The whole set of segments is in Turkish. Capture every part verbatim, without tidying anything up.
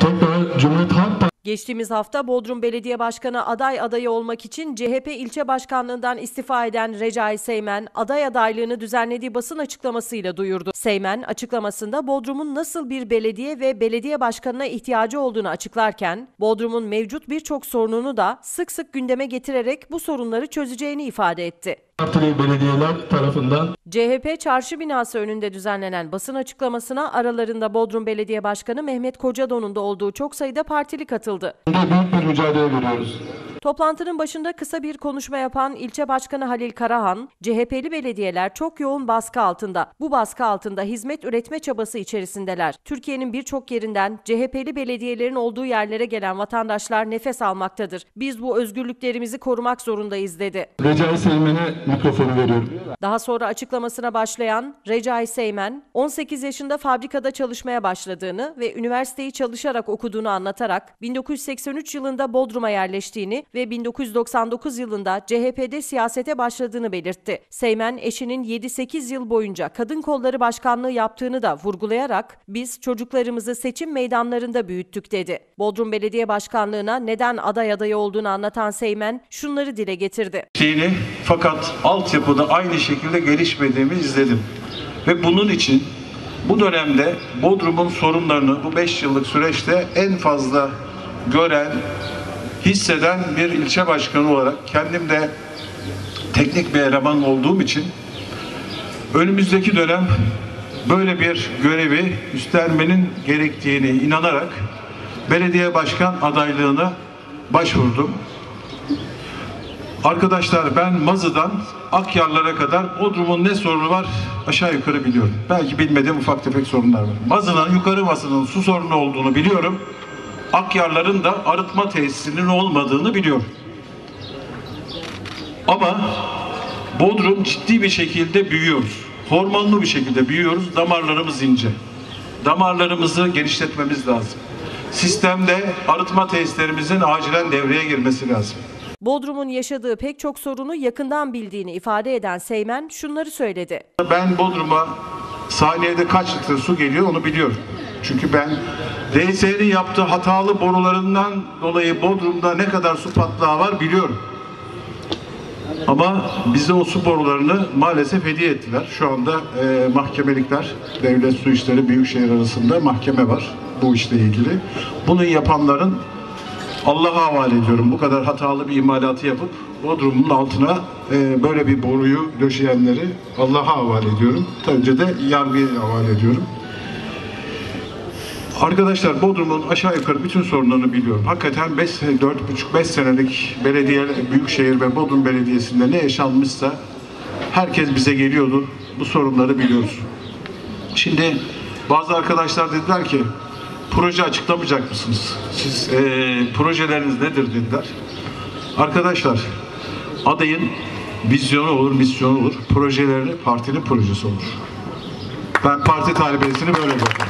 Tekrar Cumhuriyet Halk Partisi. Geçtiğimiz hafta Bodrum Belediye Başkanı aday adayı olmak için C H P ilçe başkanlığından istifa eden Recai Seymen, aday adaylığını düzenlediği basın açıklamasıyla duyurdu. Seymen, açıklamasında Bodrum'un nasıl bir belediye ve belediye başkanına ihtiyacı olduğunu açıklarken, Bodrum'un mevcut birçok sorununu da sık sık gündeme getirerek bu sorunları çözeceğini ifade etti. Partili belediyeler tarafından C H P çarşı binası önünde düzenlenen basın açıklamasına aralarında Bodrum Belediye Başkanı Mehmet Kocadon'un da olduğu çok sayıda partili katıldı. büyük bir mücadele veriyoruz. Toplantının başında kısa bir konuşma yapan ilçe başkanı Halil Karahan, C H P'li belediyeler çok yoğun baskı altında. Bu baskı altında hizmet üretme çabası içerisindeler. Türkiye'nin birçok yerinden C H P'li belediyelerin olduğu yerlere gelen vatandaşlar nefes almaktadır. Biz bu özgürlüklerimizi korumak zorundayız dedi. Recai Seymen'e mikrofonu veriyorum. Daha sonra açıklamasına başlayan Recai Seymen, on sekiz yaşında fabrikada çalışmaya başladığını ve üniversiteyi çalışarak okuduğunu anlatarak bin dokuz yüz seksen üç yılında Bodrum'a yerleştiğini ve bin dokuz yüz doksan dokuz yılında C H P'de siyasete başladığını belirtti. Seymen, eşinin yedi sekiz yıl boyunca Kadın Kolları Başkanlığı yaptığını da vurgulayarak, "Biz çocuklarımızı seçim meydanlarında büyüttük." dedi. Bodrum Belediye Başkanlığı'na neden aday adayı olduğunu anlatan Seymen şunları dile getirdi. Fakat altyapıda aynı şekilde gelişmediğimi izledim. Ve bunun için bu dönemde Bodrum'un sorunlarını bu beş yıllık süreçte en fazla gören, hisseden bir ilçe başkanı olarak kendim de teknik bir eleman olduğum için önümüzdeki dönem böyle bir görevi üstlenmenin gerektiğini inanarak belediye başkan adaylığına başvurdum. Arkadaşlar, ben Mazı'dan Akyarlar'a kadar Bodrum'un ne sorunu var aşağı yukarı biliyorum. Belki bilmediğim ufak tefek sorunlar var. Mazı'nın, yukarı Mazı'nın su sorunu olduğunu biliyorum. Akyarların da arıtma tesisinin olmadığını biliyorum. Ama Bodrum ciddi bir şekilde büyüyoruz. Hormonlu bir şekilde büyüyoruz. Damarlarımız ince. Damarlarımızı genişletmemiz lazım. Sistemde arıtma tesislerimizin acilen devreye girmesi lazım. Bodrum'un yaşadığı pek çok sorunu yakından bildiğini ifade eden Seymen şunları söyledi. Ben Bodrum'a saniyede kaç litre su geliyor onu biliyorum. Çünkü ben D S E'nin yaptığı hatalı borularından dolayı Bodrum'da ne kadar su patlağı var biliyorum. Ama bize o su borularını maalesef hediye ettiler. Şu anda e, mahkemelikler, Devlet Su İşleri Büyükşehir arasında mahkeme var bu işle ilgili. Bunu yapanların Allah'a havale ediyorum. Bu kadar hatalı bir imalatı yapıp Bodrum'un altına e, böyle bir boruyu döşeyenleri Allah'a havale ediyorum. Önce de yargıya havale ediyorum. Arkadaşlar, Bodrum'un aşağı yukarı bütün sorunlarını biliyorum. Hakikaten beş, dört buçuk beş senelik belediye, Büyükşehir ve Bodrum Belediyesi'nde ne yaşanmışsa herkes bize geliyordu. Bu sorunları biliyoruz. Şimdi bazı arkadaşlar dediler ki, proje açıklamayacak mısınız? Siz e, projeleriniz nedir dediler. Arkadaşlar, adayın vizyonu olur, misyonu olur. Projeleri partinin projesi olur. Ben parti talebesini böyle bakıyorum.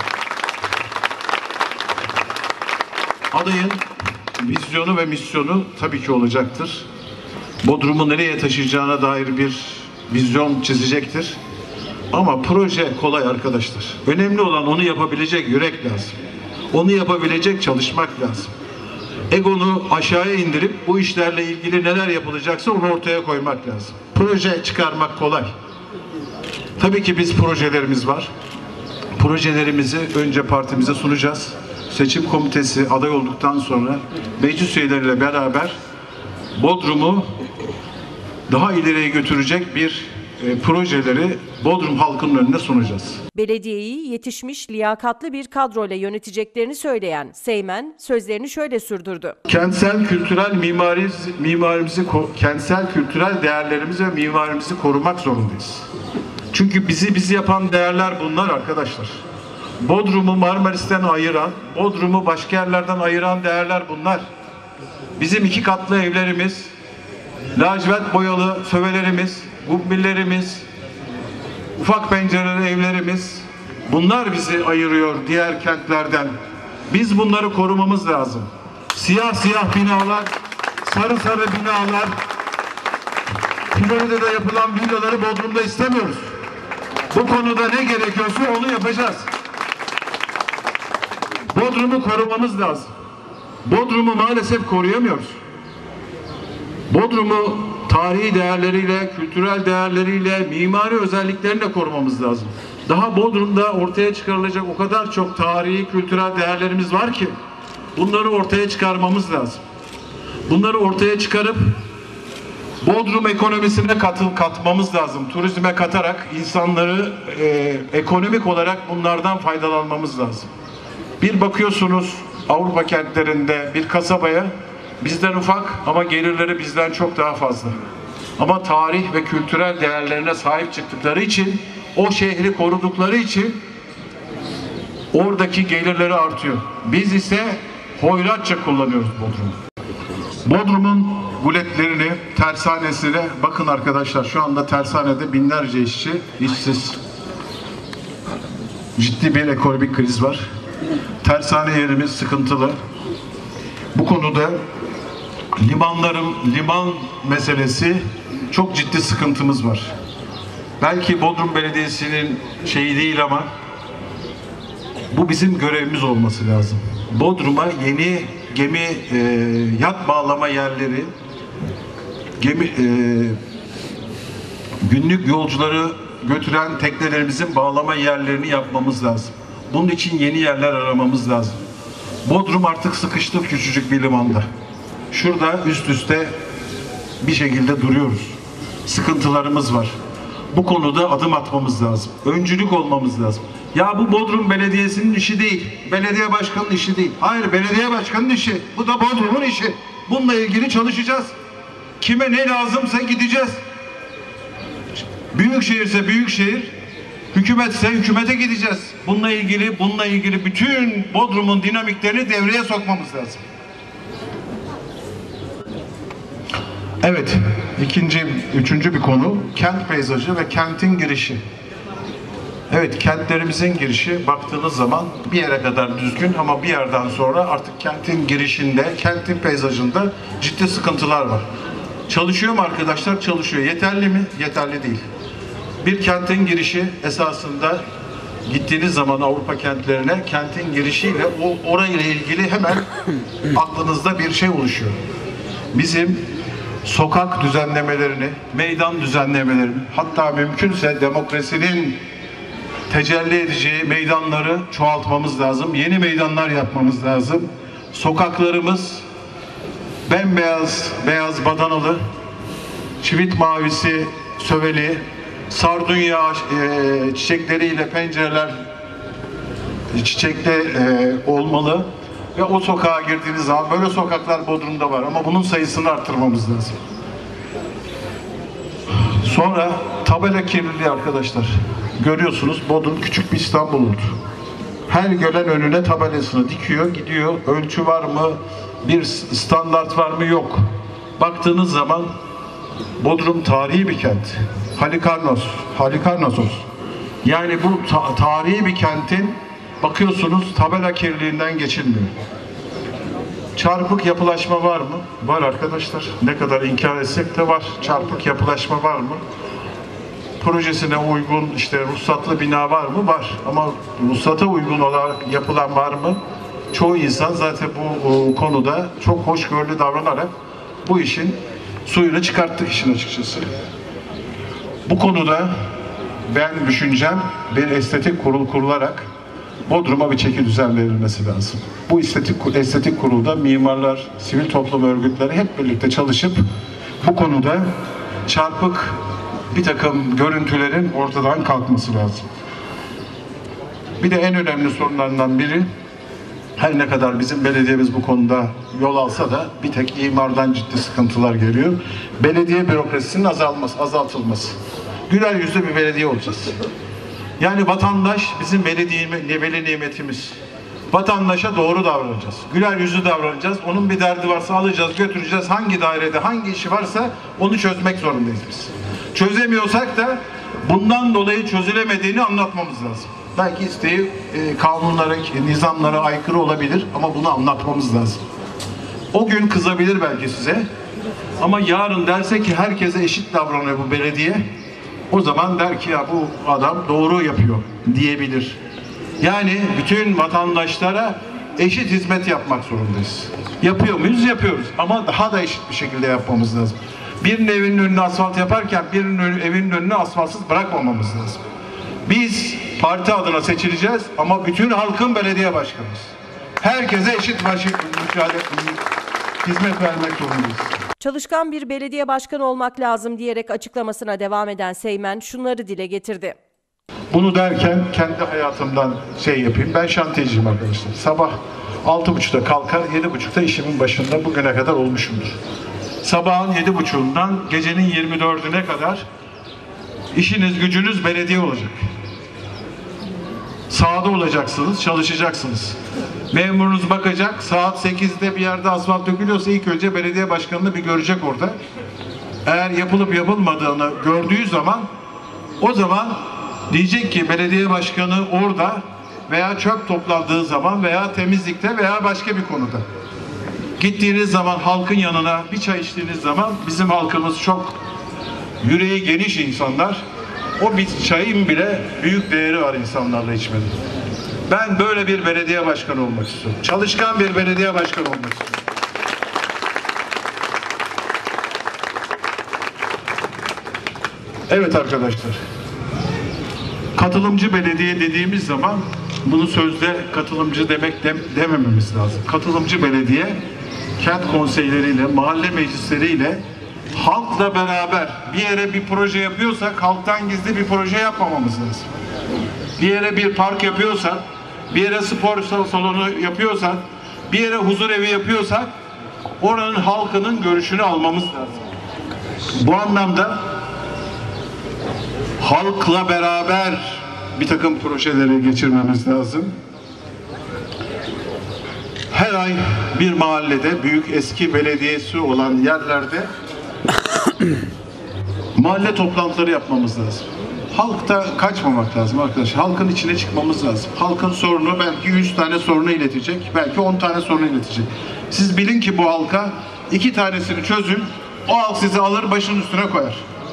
Adayın vizyonu ve misyonu tabii ki olacaktır. Bodrum'u nereye taşıyacağına dair bir vizyon çizecektir. Ama proje kolay arkadaşlar. Önemli olan onu yapabilecek yürek lazım. Onu yapabilecek çalışmak lazım. Egonu aşağıya indirip bu işlerle ilgili neler yapılacaksa onu ortaya koymak lazım. Proje çıkarmak kolay. Tabii ki biz projelerimiz var. Projelerimizi önce partimize sunacağız. Seçim komitesi aday olduktan sonra meclis üyeleriyle beraber Bodrum'u daha ileriye götürecek bir e, projeleri Bodrum halkının önüne sunacağız. Belediyeyi yetişmiş, liyakatlı bir kadroyla yöneteceklerini söyleyen Seymen sözlerini şöyle sürdürdü. Kentsel kültürel mimarimizi, mimarimizi, kentsel kültürel değerlerimizi ve mimarimizi korumak zorundayız. Çünkü bizi bizi yapan değerler bunlar arkadaşlar. Bodrum'u Marmaris'ten ayıran, Bodrum'u başka yerlerden ayıran değerler bunlar. Bizim iki katlı evlerimiz, lacivert boyalı sövelerimiz, gubbillerimiz, ufak pencereli evlerimiz, bunlar bizi ayırıyor diğer kentlerden. Biz bunları korumamız lazım. Siyah siyah binalar, sarı sarı binalar, Florida'da yapılan villaları Bodrum'da istemiyoruz. Bu konuda ne gerekiyorsa onu yapacağız. Bodrum'u korumamız lazım. Bodrum'u maalesef koruyamıyoruz. Bodrum'u tarihi değerleriyle, kültürel değerleriyle, mimari özelliklerini korumamız lazım. Daha Bodrum'da ortaya çıkarılacak o kadar çok tarihi, kültürel değerlerimiz var ki bunları ortaya çıkarmamız lazım. Bunları ortaya çıkarıp Bodrum ekonomisine katıl katmamız lazım. Turizme katarak insanları e, ekonomik olarak bunlardan faydalanmamız lazım. Bir bakıyorsunuz Avrupa kentlerinde bir kasabaya bizden ufak ama gelirleri bizden çok daha fazla. Ama tarih ve kültürel değerlerine sahip çıktıkları için, o şehri korudukları için oradaki gelirleri artıyor. Biz ise hoyratça kullanıyoruz Bodrum'u. Bodrum'un guletlerini, tersanesine bakın arkadaşlar. Şu anda tersanede binlerce işçi işsiz. Ciddi bir ekonomik kriz var. Tersane yerimiz sıkıntılı. Bu konuda limanların, liman meselesi çok ciddi sıkıntımız var. Belki Bodrum Belediyesi'nin şeyi değil ama bu bizim görevimiz olması lazım. Bodrum'a yeni gemi e, yat bağlama yerleri, gemi e, günlük yolcuları götüren teknelerimizin bağlama yerlerini yapmamız lazım. Bunun için yeni yerler aramamız lazım. Bodrum artık sıkıştı küçücük bir limanda. Şurada üst üste bir şekilde duruyoruz. Sıkıntılarımız var. Bu konuda adım atmamız lazım. Öncülük olmamız lazım. Ya bu Bodrum Belediyesi'nin işi değil. Belediye başkanının işi değil. Hayır, belediye başkanının işi. Bu da Bodrum'un işi. Bununla ilgili çalışacağız. Kime ne lazımsa gideceğiz. Büyükşehirse büyükşehir, hükümetse hükümete gideceğiz. Bununla ilgili, bununla ilgili bütün Bodrum'un dinamiklerini devreye sokmamız lazım. Evet, ikinci, üçüncü bir konu kent peyzajı ve kentin girişi. Evet, kentlerimizin girişi baktığınız zaman bir yere kadar düzgün ama bir yerden sonra artık kentin girişinde, kentin peyzajında ciddi sıkıntılar var. Çalışıyor mu arkadaşlar? Çalışıyor. Yeterli mi? Yeterli değil. Bir kentin girişi esasında gittiğiniz zaman Avrupa kentlerine kentin girişiyle o orayla ilgili hemen aklınızda bir şey oluşuyor. Bizim sokak düzenlemelerini, meydan düzenlemelerini, hatta mümkünse demokrasinin tecelli edeceği meydanları çoğaltmamız lazım. Yeni meydanlar yapmamız lazım. Sokaklarımız bembeyaz, beyaz badanalı, çivit mavisi, söveli, sardunya e, çiçekleriyle pencereler çiçekli e, olmalı. Ve o sokağa girdiğiniz zaman böyle sokaklar Bodrum'da var ama bunun sayısını arttırmamız lazım. Sonra tabela kirliliği arkadaşlar. Görüyorsunuz Bodrum küçük bir İstanbul oldu. Her gelen önüne tabelasını dikiyor, gidiyor. Ölçü var mı? Bir standart var mı? Yok. Baktığınız zaman Bodrum tarihi bir kent. Halikarnos, Halikarnasos. Yani bu ta tarihi bir kentin bakıyorsunuz tabela kirliliğinden geçilmiyor. Çarpık yapılaşma var mı? Var arkadaşlar. Ne kadar inkar etsek de var. Çarpık yapılaşma var mı? Projesine uygun işte ruhsatlı bina var mı? Var. Ama ruhsata uygun olarak yapılan var mı? Çoğu insan zaten bu o, konuda çok hoşgörülü davranarak bu işin suyunu çıkarttı işin açıkçası. Bu konuda ben düşüncem bir estetik kurul kurularak Bodrum'a bir çeki düzen verilmesi lazım. Bu estetik, estetik kurulda mimarlar, sivil toplum örgütleri hep birlikte çalışıp bu konuda çarpık bir takım görüntülerin ortadan kalkması lazım. Bir de en önemli sorunlarından biri, her ne kadar bizim belediyemiz bu konuda yol alsa da bir tek imardan ciddi sıkıntılar geliyor. Belediye bürokrasisinin azalması, azaltılması. Güler yüzlü bir belediye olacağız. Yani vatandaş bizim belediye, veli nimetimiz. Vatandaşa doğru davranacağız. Güler yüzlü davranacağız. Onun bir derdi varsa alacağız, götüreceğiz. Hangi dairede, hangi işi varsa onu çözmek zorundayız biz. Çözemiyorsak da bundan dolayı çözülemediğini anlatmamız lazım. Belki isteği e, kanunlara, nizamlara aykırı olabilir ama bunu anlatmamız lazım. O gün kızabilir belki size ama yarın derse ki herkese eşit davranıyor bu belediye, o zaman der ki ya bu adam doğru yapıyor diyebilir. Yani bütün vatandaşlara eşit hizmet yapmak zorundayız. Yapıyor muyuz? Yapıyoruz. Ama daha da eşit bir şekilde yapmamız lazım. Birinin evinin önüne asfalt yaparken birinin önü, evinin önüne asfaltsız bırakmamamız lazım. Biz parti adına seçileceğiz ama bütün halkın belediye başkanımız. Herkese eşit mücadele, hizmet vermek zorundayız. Çalışkan bir belediye başkanı olmak lazım diyerek açıklamasına devam eden Seymen şunları dile getirdi. Bunu derken kendi hayatımdan şey yapayım. Ben şantiyeciyim arkadaşlar. Sabah altı buçukta kalkar, yedi buçukta işimin başında bugüne kadar olmuşumdur. Sabahın yedi buçuğundan gecenin yirmi dördüne kadar işiniz gücünüz belediye olacak. Sahada olacaksınız, çalışacaksınız. Memurunuz bakacak, saat sekizde bir yerde asfalt dökülüyorsa ilk önce belediye başkanını bir görecek orada. Eğer yapılıp yapılmadığını gördüğü zaman o zaman diyecek ki belediye başkanı orada veya çöp toplandığı zaman veya temizlikte veya başka bir konuda. Gittiğiniz zaman halkın yanına bir çay içtiğiniz zaman bizim halkımız çok yüreği geniş insanlar. O bir çayın bile büyük değeri var insanlarla içmede. Ben böyle bir belediye başkanı olmak istiyorum. Çalışkan bir belediye başkanı olmak istiyorum. Evet arkadaşlar. Katılımcı belediye dediğimiz zaman bunu sözde katılımcı demek dem demememiz lazım. Katılımcı belediye kent konseyleriyle, mahalle meclisleriyle halkla beraber bir yere bir proje yapıyorsak halktan gizli bir proje yapmamamız lazım. Bir yere bir park yapıyorsak, bir yere spor salonu yapıyorsak, bir yere huzur evi yapıyorsak oranın halkının görüşünü almamız lazım. Bu anlamda halkla beraber bir takım projeleri geçirmemiz lazım. Her ay bir mahallede, büyük eski belediyesi olan yerlerde mahalle toplantıları yapmamız lazım. Halkta kaçmamak lazım arkadaşlar. Halkın içine çıkmamız lazım. Halkın sorunu belki yüz tane sorunu iletecek, belki on tane sorunu iletecek. Siz bilin ki bu halka iki tanesini çözün, o halk sizi alır başının üstüne koyar.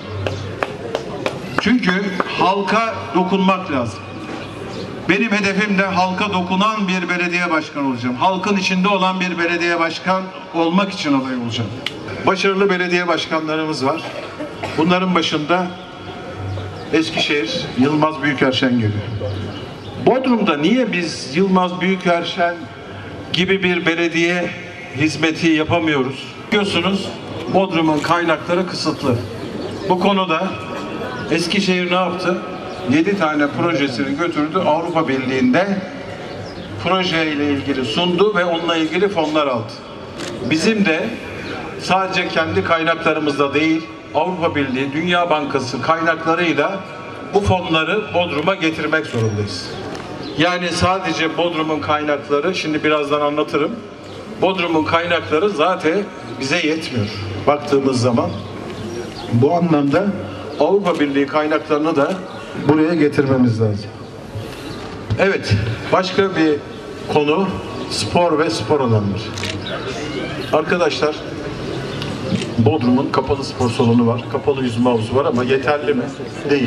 Çünkü halka dokunmak lazım. Benim hedefim de halka dokunan bir belediye başkanı olacağım. Halkın içinde olan bir belediye başkan olmak için aday olacağım. Başarılı belediye başkanlarımız var. Bunların başında Eskişehir Yılmaz Büyükerşen geliyor. Bodrum'da niye biz Yılmaz Büyükerşen gibi bir belediye hizmeti yapamıyoruz? Biliyorsunuz Bodrum'un kaynakları kısıtlı. Bu konuda Eskişehir ne yaptı? yedi tane projesini götürdü Avrupa Birliği'nde projeyle ilgili sundu ve onunla ilgili fonlar aldı. Bizim de sadece kendi kaynaklarımızla değil Avrupa Birliği, Dünya Bankası kaynaklarıyla bu fonları Bodrum'a getirmek zorundayız. Yani sadece Bodrum'un kaynakları, şimdi birazdan anlatırım. Bodrum'un kaynakları zaten bize yetmiyor baktığımız zaman. Bu anlamda Avrupa Birliği kaynaklarını da buraya getirmemiz lazım. Evet, başka bir konu spor ve spor alanları. Arkadaşlar, Bodrum'un kapalı spor salonu var, kapalı yüzme havuzu var ama yeterli mi? Değil.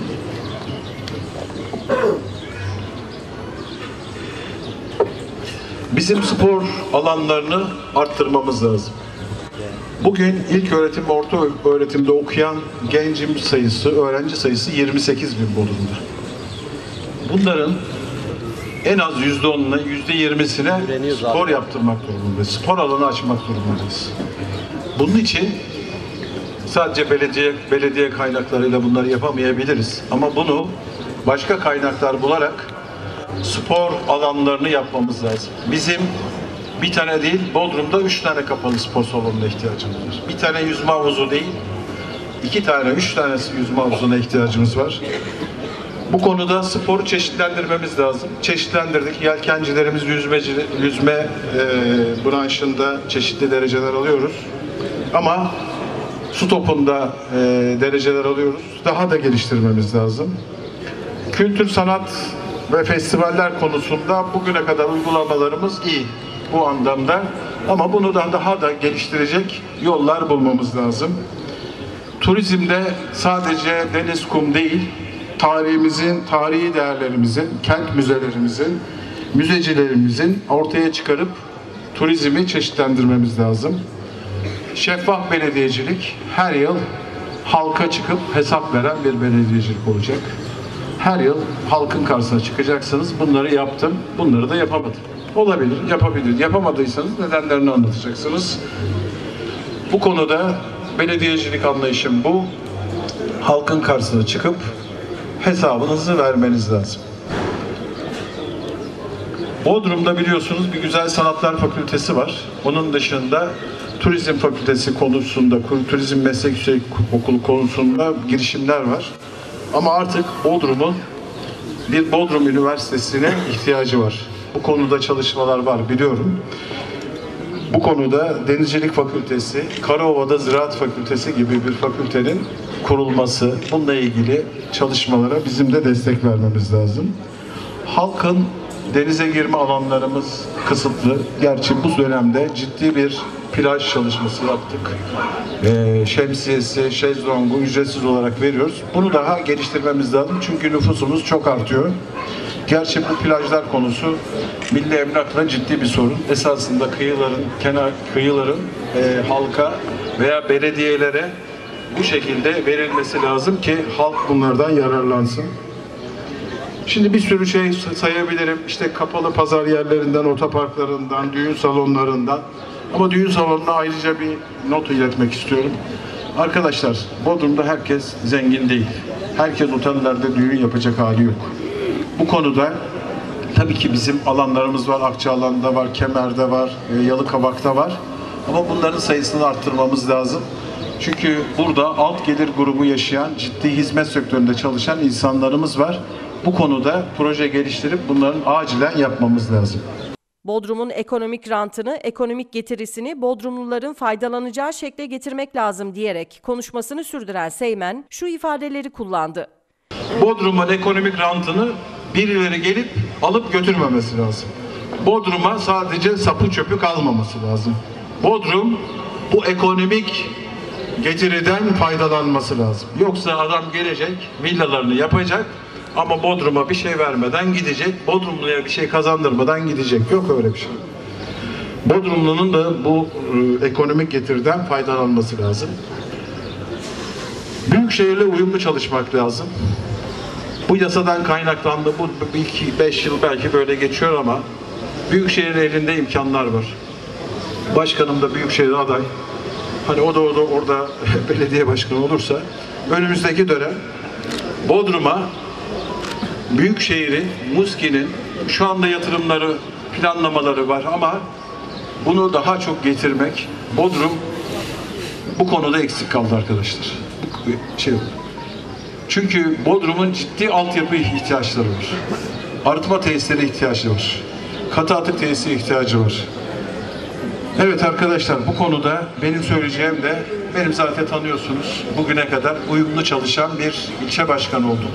Bizim spor alanlarını arttırmamız lazım. Bugün ilk öğretim ve orta öğretimde okuyan gencim sayısı, öğrenci sayısı yirmi sekiz bin Bodrum'da. Bunların en az yüzde onuna, yüzde yirmisine spor yaptırmak durumundayız. Spor alanı açmak durumundayız. Bunun için sadece belediye belediye kaynaklarıyla bunları yapamayabiliriz. Ama bunu başka kaynaklar bularak spor alanlarını yapmamız lazım. Bizim bir tane değil, Bodrum'da üç tane kapalı spor salonuna ihtiyacımız var. Bir tane yüzme havuzu değil, iki tane, üç tane yüzme havuzuna ihtiyacımız var. Bu konuda sporu çeşitlendirmemiz lazım. Çeşitlendirdik. Yelkencilerimiz yüzmeci, yüzme e, branşında çeşitli dereceler alıyoruz. Ama su topunda e, dereceler alıyoruz. Daha da geliştirmemiz lazım. Kültür, sanat ve festivaller konusunda bugüne kadar uygulamalarımız iyi bu anlamda. Ama bunu da daha da geliştirecek yollar bulmamız lazım. Turizmde sadece deniz, kum değil, tarihimizin, tarihi değerlerimizin, kent müzelerimizin müzecilerimizin ortaya çıkarıp turizmi çeşitlendirmemiz lazım. Şeffaf belediyecilik, her yıl halka çıkıp hesap veren bir belediyecilik olacak. Her yıl halkın karşısına çıkacaksınız. Bunları yaptım, bunları da yapamadım. Olabilir, yapabilir. Yapamadıysanız nedenlerini anlatacaksınız. Bu konuda belediyecilik anlayışım bu. Halkın karşısına çıkıp hesabınızı vermeniz lazım. Bodrum'da biliyorsunuz bir Güzel Sanatlar Fakültesi var. Onun dışında Turizm Fakültesi konusunda, Turizm Meslek Yüksek Okulu konusunda girişimler var. Ama artık Bodrum'un bir Bodrum Üniversitesi'ne ihtiyacı var. Bu konuda çalışmalar var biliyorum. Bu konuda Denizcilik Fakültesi, Karaova'da Ziraat Fakültesi gibi bir fakültenin kurulması, bununla ilgili çalışmalara bizim de destek vermemiz lazım. Halkın denize girme alanlarımız kısıtlı. Gerçi bu dönemde ciddi bir plaj çalışması yaptık. Ee, şemsiyesi, şezlongu ücretsiz olarak veriyoruz. Bunu daha geliştirmemiz lazım çünkü nüfusumuz çok artıyor. Gerçi bu plajlar konusu milli emlakla ciddi bir sorun. Esasında kıyıların, kenar kıyıların e, halka veya belediyelere bu şekilde verilmesi lazım ki halk bunlardan yararlansın. Şimdi bir sürü şey sayabilirim. İşte kapalı pazar yerlerinden, otoparklarından, düğün salonlarından. Ama düğün salonuna ayrıca bir not iletmek istiyorum. Arkadaşlar, Bodrum'da herkes zengin değil. Herkes otellerde düğün yapacak hali yok. Bu konuda tabii ki bizim alanlarımız var. Akçaalan'da var, Kemer'de var, Yalıkavak'ta var. Ama bunların sayısını arttırmamız lazım. Çünkü burada alt gelir grubu yaşayan, ciddi hizmet sektöründe çalışan insanlarımız var. Bu konuda proje geliştirip bunların acilen yapmamız lazım. Bodrum'un ekonomik rantını, ekonomik getirisini Bodrumluların faydalanacağı şekle getirmek lazım diyerek konuşmasını sürdüren Seymen şu ifadeleri kullandı. Bodrum'un ekonomik rantını birileri gelip alıp götürmemesi lazım. Bodrum'a sadece sapı çöpü kalmaması lazım. Bodrum bu ekonomik getiriden faydalanması lazım. Yoksa adam gelecek, villalarını yapacak ama Bodrum'a bir şey vermeden gidecek. Bodrumluya bir şey kazandırmadan gidecek. Yok öyle bir şey. Bodrumlu'nun da bu e, ekonomik getiriden faydalanması lazım. Büyükşehirle uyumlu çalışmak lazım. Bu yasadan kaynaklandı. Bu iki beş yıl belki böyle geçiyor ama Büyükşehir'in elinde imkanlar var. Başkanım da Büyükşehir aday. Hani o da orada, orada belediye başkanı olursa önümüzdeki dönem Bodrum'a Büyükşehir'in, Muski'nin şu anda yatırımları, planlamaları var ama bunu daha çok getirmek, Bodrum bu konuda eksik kaldı arkadaşlar. Bu şey Çünkü Bodrum'un ciddi altyapı ihtiyaçları var. Arıtma tesisleri ihtiyacı var. Katı atık tesisi ihtiyacı var. Evet arkadaşlar, bu konuda benim söyleyeceğim de, benim zaten tanıyorsunuz, bugüne kadar uyumlu çalışan bir ilçe başkanı oldum.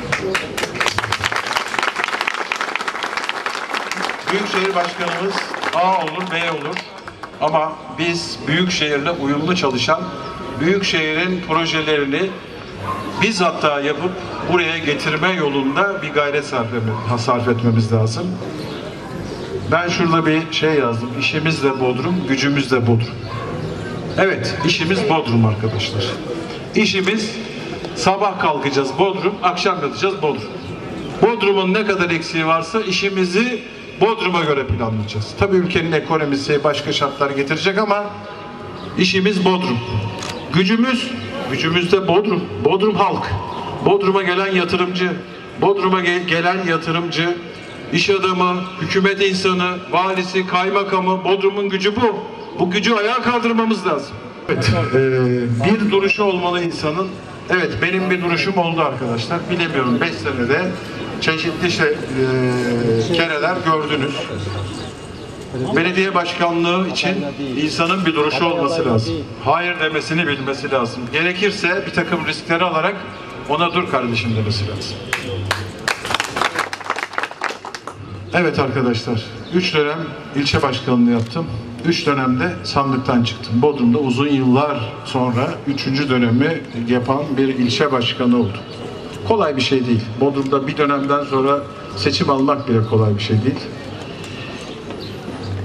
Büyükşehir Başkanımız A olur, B olur. Ama biz Büyükşehir'le uyumlu çalışan, Büyükşehir'in projelerini biz hatta yapıp buraya getirme yolunda bir gayret sarf etmemiz lazım. Ben şurada bir şey yazdım. İşimiz de Bodrum, gücümüz de Bodrum. Evet, işimiz Bodrum arkadaşlar. İşimiz sabah kalkacağız Bodrum, akşam yatacağız Bodrum. Bodrum'un ne kadar eksiği varsa işimizi Bodrum'a göre planlayacağız. Tabii ülkenin ekonomisi başka şartlar getirecek ama işimiz Bodrum. Gücümüz, gücümüz de Bodrum. Bodrum halk. Bodrum'a gelen yatırımcı, Bodrum'a ge gelen yatırımcı, iş adamı, hükümet insanı, valisi, kaymakamı, Bodrum'un gücü bu. Bu gücü ayağa kaldırmamız lazım. Evet, e, bir duruşu olmalı insanın. Evet, benim bir duruşum oldu arkadaşlar. Bilemiyorum, beş senede çeşitli şey, e, kereler gördünüz. Belediye başkanlığı için insanın bir duruşu olması lazım. Hayır demesini bilmesi lazım. Gerekirse bir takım riskleri alarak ona dur kardeşim demesi lazım. Evet arkadaşlar, üç dönem ilçe başkanlığı yaptım. Üç dönemde sandıktan çıktım. Bodrum'da uzun yıllar sonra üçüncü dönemi yapan bir ilçe başkanı oldum. Kolay bir şey değil. Bodrum'da bir dönemden sonra seçim almak bile kolay bir şey değil.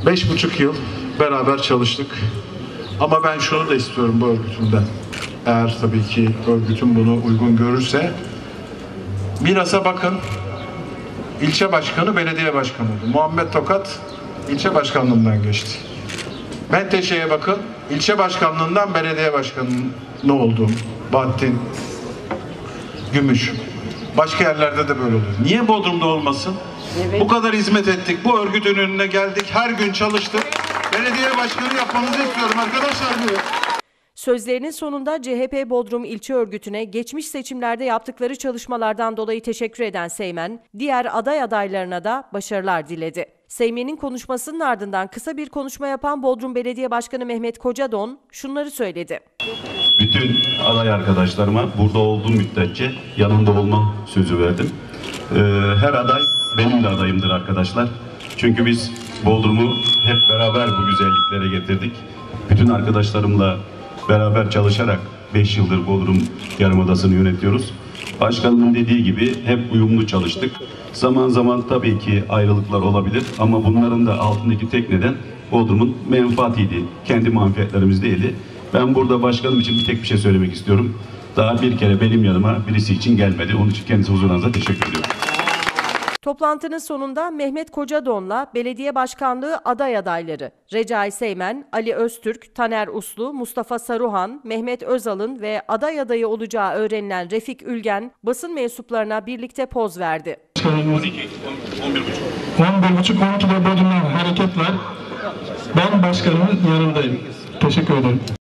Beş buçuk yıl beraber çalıştık. Ama ben şunu da istiyorum bu örgütümden. Eğer tabii ki örgütüm bunu uygun görürse. Milas'a bakın. İlçe başkanı, belediye başkanı oldu. Muhammed Tokat ilçe başkanlığından geçti. Menteşe'ye bakın. İlçe başkanlığından belediye başkanı oldu. Bahattin Gümüş. Başka yerlerde de böyle oluyor. Niye Bodrum'da olmasın? Evet. Bu kadar hizmet ettik. Bu örgütün önüne geldik. Her gün çalıştık. Belediye başkanı yapmamızı istiyorum arkadaşlar. Sözlerinin sonunda C H P Bodrum İlçe Örgütü'ne geçmiş seçimlerde yaptıkları çalışmalardan dolayı teşekkür eden Seymen, diğer aday adaylarına da başarılar diledi. Seymen'in konuşmasının ardından kısa bir konuşma yapan Bodrum Belediye Başkanı Mehmet Kocadon şunları söyledi. Bütün aday arkadaşlarıma burada olduğum müddetçe yanımda olma sözü verdim. Ee, her aday benim de adayımdır arkadaşlar. Çünkü biz Bodrum'u hep beraber bu güzelliklere getirdik. Bütün arkadaşlarımla beraber çalışarak beş yıldır Bodrum Yarımadası'nı yönetiyoruz. Başkanımın dediği gibi hep uyumlu çalıştık. Zaman zaman tabii ki ayrılıklar olabilir ama bunların da altındaki tek neden Bodrum'un menfaatiydi. Kendi manfaatlerimiz değildi. Ben burada başkanım için bir tek bir şey söylemek istiyorum. Daha bir kere benim yanıma birisi için gelmedi. Onun için kendisi huzurunuza teşekkür ediyorum. Toplantının sonunda Mehmet Kocadon'la belediye başkanlığı aday adayları Recai Seymen, Ali Öztürk, Taner Uslu, Mustafa Saruhan, Mehmet Özal'ın ve aday adayı olacağı öğrenilen Refik Ülgen basın mensuplarına birlikte poz verdi. on bir buçuk on ikide Bodrum'dan hareket var. Ben başkanımın yanındayım. Teşekkür ederim.